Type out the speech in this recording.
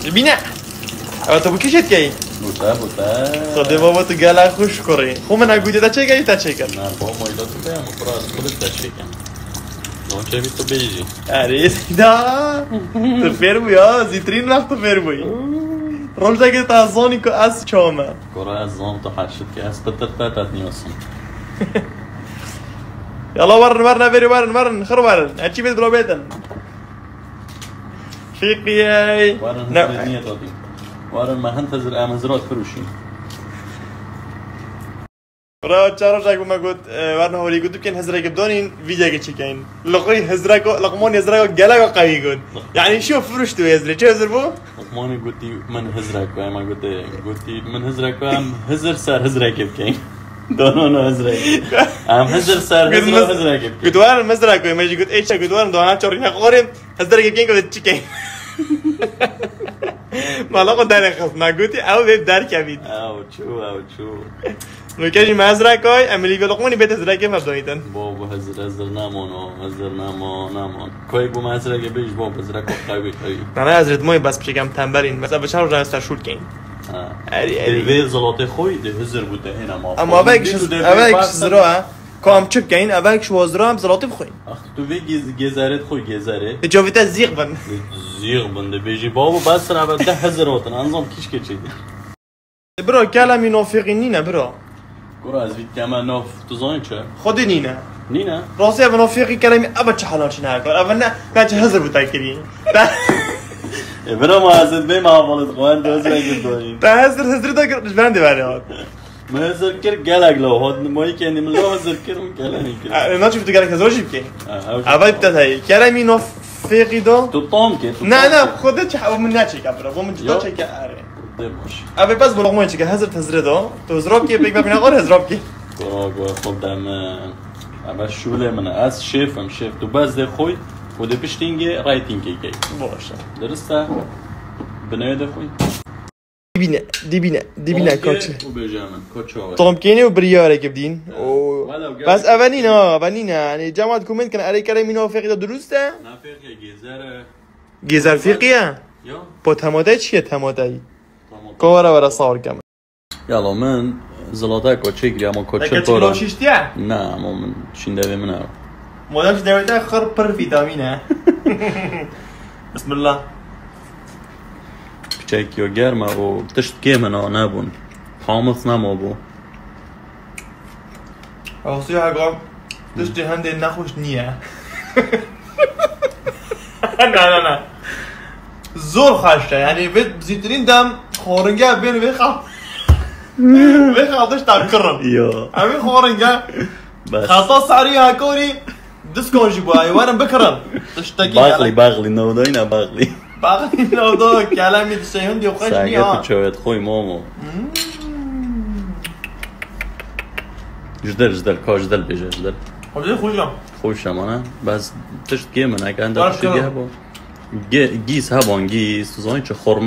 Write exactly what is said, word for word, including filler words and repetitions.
بینه اما تو بکشید که بوده بوده خدا بابا تو گله خوش کری خب من اگه تا چه گی تا چه کن نه بابا مایدا تو بیا مفرا از خودت تا چه کن اون چه بی تو بیجی اره دا تو فیر بوی ها زیترین وقت تو فیر بوی رول جاگه تا زانی که از چامه کرا از زان تو حشد که از تتر تتر نیاسم يلا ورن ورن افيري ورن ورن خر ورن هاتشي بيت بلو بيتن فيقي ورن هزر نية تاطي ورن ما هنتظر امزرات فروشي را چهار جاك ما قلت ورن هولي قلت بكين هزرك بدونين فيديو كي تشيكين لقي هزرك لقمون هزرك جلا قوي قلت يعني شوف فرشتو هزري شو هزر بو لقموني قلتي من هزرك ما قلت قلتي من هزرك ام هزر سر هزرك بكين دونو نو هزرك ام هزر سر هزر هزرك بكين قلت ورن مزرك ما يجي قلت ايش قلت ورن دونا چورينا قورين هزرك بكين قلت تشيكين ما لاقو در خص ما قلتي او بيب در كبيد او شو او شو نوكاجي مزرك هاي املي بلقموني بيت هزرك ما بدويتن بابا هزر هزر نامونو هزر نامو نامون کوی بو هزرك بيج بابا هزرك قوي قوي انا هزرت موي بس بشكم تنبرين مثلا بشار راه استشول كين اري اري الوي زلاطي خوي ده هزر بوده هنا ما اما باكش باكش زرا كام تشب كاين اباكش وزرا بزلاطي بخوين اخ تو في جزارت خوي جزاره جوفيتا زيغ بن زيغ بن ده بيجي بابا بس انا بده هزر وطن انظم كيش كيش برو كلامي نوفيقينينا برو كرة از فيت كمان نوف تزاين چه خودي نينا نينا راسي ابو نوفيقي كلامي ابا تشحلال شنو هكا ابا كاج هزر بتاكري برا ما هزر بي ما بالد خوان دوز راجل دوين تا هزر هزر دا بندي بالي ما هزر كر قالك لو هاد ماي كاني من لو هزر كر من قالني كر انا شفت قالك هزر بكي ابا بتاعي كلامي نوفيقي دو تو طام كي لا لا خودت تشحل من ناتشي كبر بو من جدا تشي كاري ابي بس بلغمون چه هزر تزره دو تو زراب کی بگ ببینه قور هزراب کی گرا گرا خودم اما شوله من از شیفم شیف تو باز ده خوی و ده پشتینگ رایتینگ کی کی باشه درسته بنای ده خوی دibine dibine dibine koç و بجامن کوچو طمكيني وبرياره كبدين بس اولينا اولينا يعني جامعه كومنت كان علي كلام موافق درسته نافق گزار گزار فقيه يا با تماده چیه تماده کارا ورا صار كم يلا من زلاطه کوچیک اما کوچه تو تو شیشتیه نه اما من شینده من مادامش دویده خر پر ویتامینه بسم الله چک یا گرمه و تشت که من نبون حامض نما بو اصلی هاگام تشتی هنده نخوش نیه نه نه نه زور خشته یعنی بید زیترین دم خورنگه بین بخواه بخواه داشت کرم یا همین خورنگه بس خطا سعری هاکوری دسکانشی بایی وارم بکرم داشتاکی باقلی باقلی نودای نه باقلی باقلی نودا کلمی دسیون دیو خش نیا ساعت شوية خوي ماما جدل جدل كا جدل بيجي جدل خب خوشم خوشم انا بس تشت كي من هيك عندك شي هبا جيس هبان جيس زين چه خرم